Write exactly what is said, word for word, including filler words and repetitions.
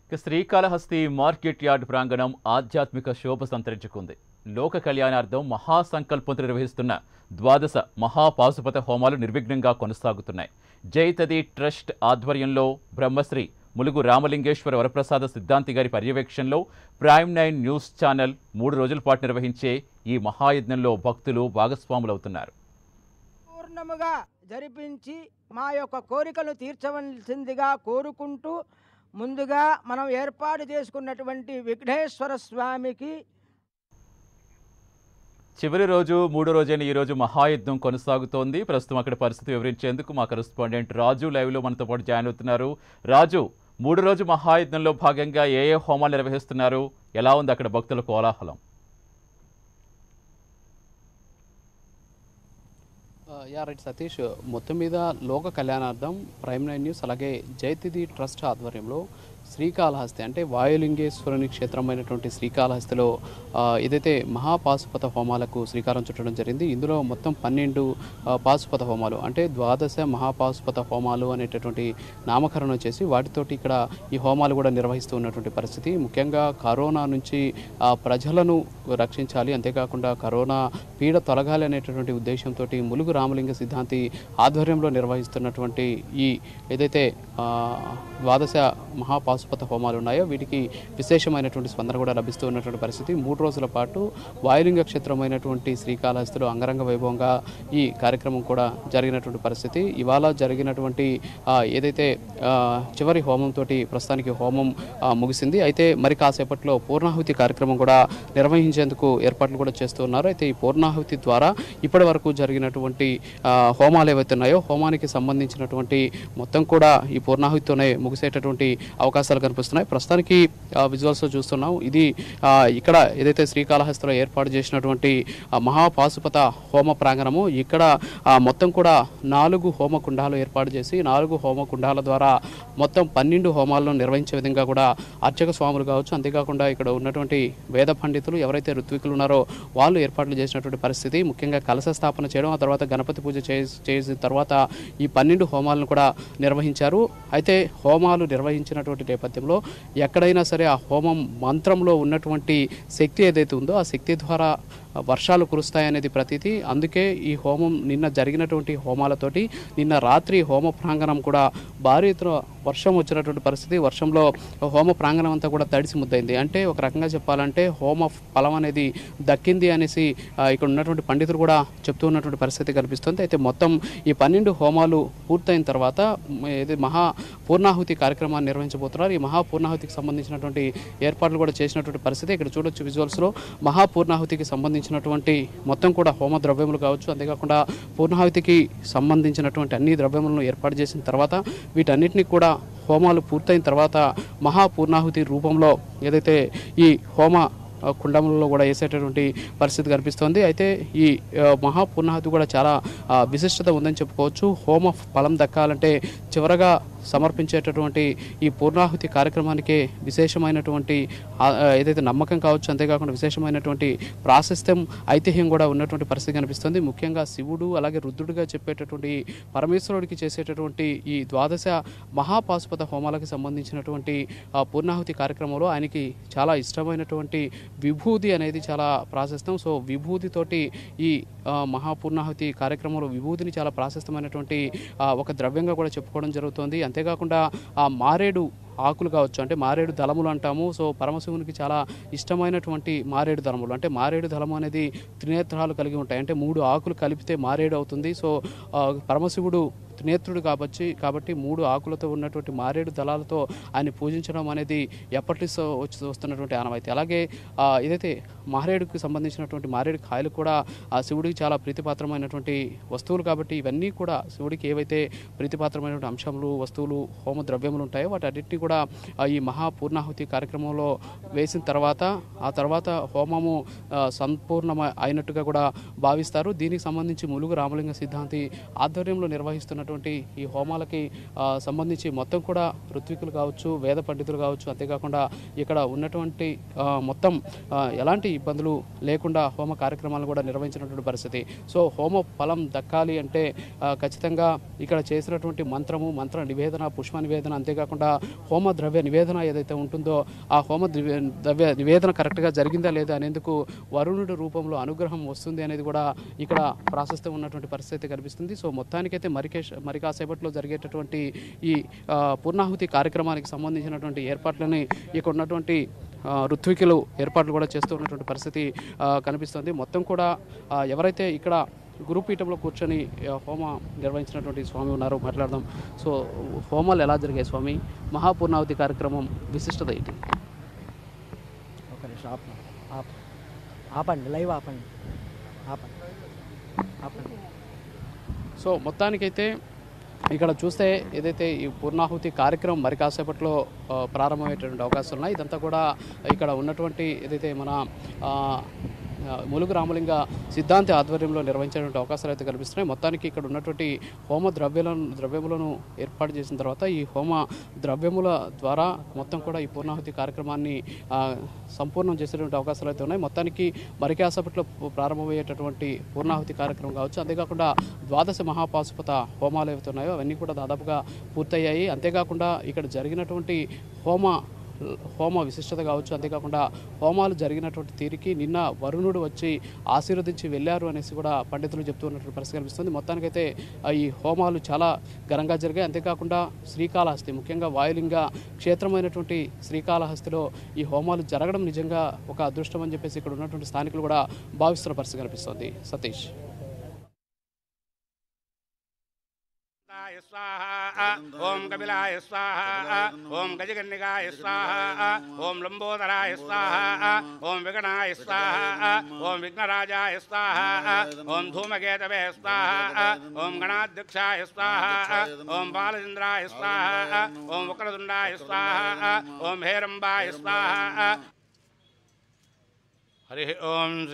Srikalahasti market yard ప్రాంగణం ఆధ్యాత్మిక శోభ సంతరించుకుంది. లోక కళ్యాణార్థం మహాసంకల్పంతో నిర్వహిస్తున్న ద్వాదశ మహాపాశుపత హోమాలు నిర్విఘ్నంగా కొనసాగుతున్నాయి. జైతది ట్రస్ట్ ఆధ్వర్యంలో బ్రహ్మశ్రీ ములుగు రామలింగేశ్వర వరప్రసాద సిద్ధాంతి గారి పర్యవేక్షణలో ప్రైమ్ నైన్ న్యూస్ ఛానల్ మూడు రోజుల పాటు నిర్వహించే ఈ మహాయజ్ఞంలో భక్తులు భాగస్వాములవుతున్నారు. పూర్ణముగా జరిపించి మా యొక్క కోరికలు తీర్చవలసిందిగా కోరుకుంటూ ముందుగా మనం ఏర్పాటు చేసుకున్నటువంటి విఘ్నేశ్వర స్వామికి చివరి రోజు మూడో రోజైన ఈ రోజు మహాయుద్ధం కొనసాగుతోంది. ప్రస్తుతం అక్కడ పరిస్థితి వివరించేందుకు మా కరెస్పాండెంట్ రాజు లైవ్లో మనతో పాటు జాయిన్ అవుతున్నారు. రాజు, మూడు రోజు మహాయుద్ధంలో భాగంగా ఏ ఏ హోమాలు నిర్వహిస్తున్నారు? ఎలా ఉంది అక్కడ భక్తుల కోలాహలం? యా రైట్ సతీష్, మొత్తం మీద లోక కళ్యాణార్థం ప్రైమ్ నైన్ న్యూస్ అలాగే జైతిది ట్రస్ట్ ఆధ్వర్యంలో శ్రీకాళహస్తి అంటే వాయులింగేశ్వరుని క్షేత్రమైనటువంటి శ్రీకాళహస్తిలో ఏదైతే మహాపాశుపత హోమాలకు శ్రీకారం చుట్టడం జరిగింది. ఇందులో మొత్తం పన్నెండు పాశుపత హోమాలు అంటే ద్వాదశ మహాపాశుపత హోమాలు అనేటటువంటి నామకరణం చేసి వాటితోటి ఇక్కడ ఈ హోమాలు కూడా నిర్వహిస్తూ ఉన్నటువంటి పరిస్థితి. ముఖ్యంగా కరోనా నుంచి ప్రజలను రక్షించాలి, అంతేకాకుండా కరోనా పీడ తొలగాలి అనేటటువంటి ఉద్దేశంతో ములుగు రామలింగ సిద్ధాంతి ఆధ్వర్యంలో నిర్వహిస్తున్నటువంటి ఈ ఏదైతే ద్వాదశ మహాపాశుపత హోమాలు ఉన్నాయో వీటికి విశేషమైనటువంటి స్పందన కూడా లభిస్తూ ఉన్నటువంటి పరిస్థితి. మూడు రోజుల పాటు వాయులింగ క్షేత్రమైనటువంటి శ్రీకాళహస్తిలో అంగరంగ వైభవంగా ఈ కార్యక్రమం కూడా జరిగినటువంటి పరిస్థితి. ఇవాళ జరిగినటువంటి ఏదైతే చివరి హోమంతో ప్రస్తుతానికి హోమం ముగిసింది. అయితే మరి కాసేపట్లో పూర్ణాహుతి కార్యక్రమం కూడా నిర్వహించేందుకు ఏర్పాట్లు కూడా చేస్తున్నారు. అయితే ఈ పూర్ణాహుతి ద్వారా ఇప్పటి వరకు జరిగినటువంటి హోమాలు ఏవైతే ఉన్నాయో హోమానికి సంబంధించినటువంటి మొత్తం కూడా ఈ పూర్ణాహుతితోనే ముగిసేటటువంటి అవకాశాలు కనిపిస్తున్నాయి. ప్రస్తుతానికి విజువల్స్ చూస్తున్నాం. ఇది ఇక్కడ ఏదైతే శ్రీకాళహస్తిలో ఏర్పాటు చేసినటువంటి మహాపాశుపత హోమ ప్రాంగణము, ఇక్కడ మొత్తం కూడా నాలుగు హోమ కుండాలు ఏర్పాటు చేసి నాలుగు హోమ కుండాల ద్వారా మొత్తం పన్నెండు హోమాలను నిర్వహించే విధంగా కూడా అర్చక స్వాములు కావచ్చు, అంతేకాకుండా ఇక్కడ ఉన్నటువంటి వేద పండితులు ఎవరైతే ఋత్వికులు ఉన్నారో వాళ్ళు ఏర్పాట్లు చేసినటువంటి పరిస్థితి. ముఖ్యంగా కలశ స్థాపన చేయడం, ఆ తర్వాత గణపతి పూజ చేసిన తర్వాత ఈ పన్నెండు హోమాలను కూడా నిర్వహించారు. అయితే హోమాలు నిర్వహించినటువంటి నేపథ్యంలో ఎక్కడైనా సరే ఆ హోమం మంత్రంలో ఉన్నటువంటి శక్తి ఏదైతే ఉందో ఆ శక్తి ద్వారా వర్షాలు కురుస్తాయనేది ప్రతీతి. అందుకే ఈ హోమం నిన్న జరిగినటువంటి హోమాలతోటి నిన్న రాత్రి హోమ ప్రాంగణం కూడా భారీ ఎత్తున వర్షం వచ్చినటువంటి పరిస్థితి. వర్షంలో హోమ ప్రాంగణం అంతా కూడా తడిసి ముద్దైంది. అంటే ఒక రకంగా చెప్పాలంటే హోమ ఫలం అనేది దక్కింది అనేసి ఇక్కడ ఉన్నటువంటి పండితులు కూడా చెప్తూ ఉన్నటువంటి పరిస్థితి కనిపిస్తుంది. అయితే మొత్తం ఈ పన్నెండు హోమాలు పూర్తయిన తర్వాత ఇది మహా పూర్ణాహుతి కార్యక్రమాన్ని నిర్వహించబోతున్నారు. ఈ మహాపూర్ణాహుతికి సంబంధించినటువంటి ఏర్పాట్లు కూడా చేసినటువంటి పరిస్థితి ఇక్కడ చూడొచ్చు విజువల్స్లో. మహాపూర్ణాహుతికి సంబంధించినటువంటి మొత్తం కూడా హోమ ద్రవ్యములు కావచ్చు, అంతేకాకుండా పూర్ణాహుతికి సంబంధించినటువంటి అన్ని ద్రవ్యములను ఏర్పాటు చేసిన తర్వాత వీటన్నిటిని కూడా హోమాలు పూర్తయిన తర్వాత మహాపూర్ణాహుతి రూపంలో ఏదైతే ఈ హోమ కుండములలో కూడా వేసేటటువంటి పరిస్థితి కనిపిస్తుంది. అయితే ఈ మహాపూర్ణాహుతి కూడా చాలా విశిష్టత ఉందని చెప్పుకోవచ్చు. హోమ ఫలం దక్కాలంటే చివరగా సమర్పించేటటువంటి ఈ పూర్ణాహుతి కార్యక్రమానికి విశేషమైనటువంటి ఏదైతే నమ్మకం కావచ్చు, అంతేకాకుండా విశేషమైనటువంటి ప్రాశస్త్యం ఐతిహ్యం కూడా ఉన్నటువంటి పరిస్థితి కనిపిస్తుంది. ముఖ్యంగా శివుడు అలాగే రుద్రుడిగా చెప్పేటటువంటి పరమేశ్వరుడికి చేసేటటువంటి ఈ ద్వాదశ మహాపాశుపత హోమాలకు సంబంధించినటువంటి పూర్ణాహుతి కార్యక్రమంలో ఆయనకి చాలా ఇష్టమైనటువంటి విభూది అనేది చాలా ప్రాశస్త్యం. సో విభూతితోటి ఈ మహాపూర్ణాహుతి కార్యక్రమంలో విభూతిని చాలా ప్రాశస్త్యమైనటువంటి ఒక ద్రవ్యంగా కూడా చెప్పుకోవడం జరుగుతుంది. అంతేకాకుండా ఆ మారేడు ఆకులు కావచ్చు, అంటే మారేడు దళములు అంటాము. సో పరమశివునికి చాలా ఇష్టమైనటువంటి మారేడు దళములు, అంటే మారేడు దళము అనేది త్రినేత్రాలు కలిగి ఉంటాయి, అంటే మూడు ఆకులు కలిపితే మారేడు అవుతుంది. సో పరమశివుడు త్రినేత్రుడు కాబట్టి కాబట్టి మూడు ఆకులతో ఉన్నటువంటి మారేడు దళాలతో ఆయన పూజించడం అనేది ఎప్పటి వచ్చి వస్తున్నటువంటి ఆనవాయితీ. అలాగే ఏదైతే మారేడుకి సంబంధించినటువంటి మారేడు కాయలు కూడా ఆ శివుడికి చాలా ప్రీతిపాత్రమైనటువంటి వస్తువులు కాబట్టి ఇవన్నీ కూడా శివుడికి ఏవైతే ప్రీతిపాత్రమైనటువంటి అంశములు వస్తువులు హోమ ద్రవ్యములు ఉంటాయో వాటి అన్నింటినీ కూడా ఈ మహాపూర్ణాహుతి కార్యక్రమంలో వేసిన తర్వాత ఆ తర్వాత హోమము సంపూర్ణ అయినట్టుగా కూడా భావిస్తారు. దీనికి సంబంధించి ములుగు రామలింగ సిద్ధాంతి ఆధ్వర్యంలో నిర్వహిస్తున్నటువంటి నిర్వహించేటటువంటి ఈ హోమాలకి ఆ, సంబంధించి మొత్తం కూడా ఋత్వికులు కావచ్చు, వేద పండితులు కావచ్చు, అంతేకాకుండా ఇక్కడ ఉన్నటువంటి ఆ, మొత్తం ఆ, ఎలాంటి ఇబ్బందులు లేకుండా హోమ కార్యక్రమాలను కూడా నిర్వహించినటువంటి పరిస్థితి. సో హోమ ఫలం దక్కాలి అంటే ఆ, ఖచ్చితంగా ఇక్కడ చేసినటువంటి మంత్రము, మంత్ర నివేదన, పుష్ప నివేదన, అంతేకాకుండా హోమ ద్రవ్య నివేదన ఏదైతే ఉంటుందో ఆ హోమ ద్రవ్య ద్రవ్య నివేదన కరెక్ట్గా జరిగిందా లేదా అనేందుకు వరుణుడి రూపంలో అనుగ్రహం వస్తుంది అనేది కూడా ఇక్కడ ప్రాసెస్తో ఉన్నటువంటి పరిస్థితి కనిపిస్తుంది. సో మొత్తానికైతే మరికేష్ మరి కాసేపట్లో జరిగేటటువంటి ఈ ఆ, పూర్ణాహుతి కార్యక్రమానికి సంబంధించినటువంటి ఏర్పాట్లని ఇక్కడ ఉన్నటువంటి ఆ, ఋత్వికులు ఏర్పాట్లు కూడా చేస్తూ ఉన్నటువంటి పరిస్థితి ఆ, కనిపిస్తుంది. మొత్తం కూడా ఆ, ఎవరైతే ఇక్కడ గురుపీఠంలో కూర్చొని ఆ, హోమ నిర్వహించినటువంటి స్వామి ఉన్నారు, మాట్లాడదాం. సో హోమాలు ఎలా జరిగాయి స్వామి? మహాపూర్ణావతి కార్యక్రమం విశిష్టత ఏంటి? ఒక నిమిషం ఆప ఆప ఆపండి, లైవ్ ఆపండి, ఆపండి ఆపండి. సో మొత్తానికైతే ఇక్కడ చూస్తే ఏదైతే ఈ పూర్ణాహుతి కార్యక్రమం మరి కాసేపట్లో ఆ, ప్రారంభమయ్యేటువంటి అవకాశాలు ఉన్నాయి. ఇదంతా కూడా ఇక్కడ ఉన్నటువంటి ఏదైతే మన ఆ, ఆ, ములుగు రామలింగ సిద్ధాంతి ఆధ్వర్యంలో నిర్వహించేటువంటి అవకాశాలు అయితే కనిపిస్తున్నాయి. మొత్తానికి ఇక్కడ ఉన్నటువంటి హోమ ద్రవ్యాలను ద్రవ్యములను ఏర్పాటు చేసిన తర్వాత ఈ హోమ ద్రవ్యముల ద్వారా మొత్తం కూడా ఈ పూర్ణాహుతి కార్యక్రమాన్ని ఆ, సంపూర్ణం చేసేటువంటి అవకాశాలు అయితే ఉన్నాయి. మొత్తానికి మరి కాసేపట్లో ప్రారంభమయ్యేటటువంటి పూర్ణాహుతి కార్యక్రమం కావచ్చు, అంతేకాకుండా ద్వాదశ మహాపాశుపత హోమాలు ఏవైతే ఉన్నాయో అవన్నీ కూడా దాదాపుగా పూర్తయ్యాయి. అంతేకాకుండా ఇక్కడ జరిగినటువంటి హోమ హోమ విశిష్టత కావచ్చు, అంతేకాకుండా హోమాలు జరిగినటువంటి తీరికి నిన్న వరుణుడు వచ్చి ఆశీర్వదించి వెళ్ళారు అనేసి కూడా పండితులు చెప్తూ ఉన్నటువంటి పరిస్థితి కనిపిస్తుంది. మొత్తానికైతే ఆ, ఈ హోమాలు చాలా ఘనంగా జరిగాయి. అంతేకాకుండా శ్రీకాళహస్తి, ముఖ్యంగా వాయులింగ క్షేత్రమైనటువంటి శ్రీకాళహస్తిలో ఈ హోమాలు జరగడం నిజంగా ఒక అదృష్టం అని చెప్పేసి ఇక్కడ ఉన్నటువంటి స్థానికులు కూడా భావిస్తున్న పరిస్థితి కనిపిస్తుంది. సతీష్. स्वाहा ओम कपिलाय स्वाहा ओम गजकन्निकाय स्वाहा ओम लंबोदराय स्वाहा ओम विगणाय स्वाहा ओम विघ्नराजाय स्वाहा ओम धूमकेतवे स्वाहा ओम गणाध्यक्षाय स्वाहा ओम बालचंद्राय स्वाहा ओम वक्रतुंडाय स्वाहा ओम हेरंबाय स्वाहा हरि ओम।